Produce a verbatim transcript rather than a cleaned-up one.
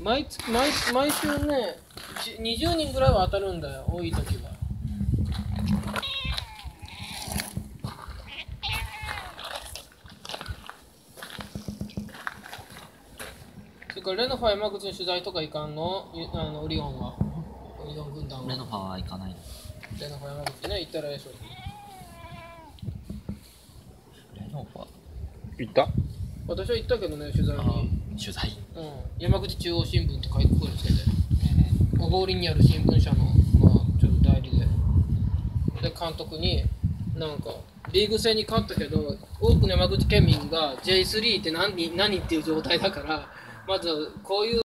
毎月毎毎週ねにじゅうにんぐらいは当たるんだよ、多い時は。それからレノファ山口の取材とか行かんの？あのオリオンはオリオン軍団は。 レノファは行かないの。 レノファ山口ね、行ったらええしょ。 レノファ行った？私は行ったけどね、取材に。 取材、 うん、山口中央新聞って書いてくるつけて、小郡にある新聞社の、まあ、ちょっと代理でで監督になんかリーグ戦に勝ったけど多くの山口県民が ジェイスリー って何、何っていう状態だから、まずこういう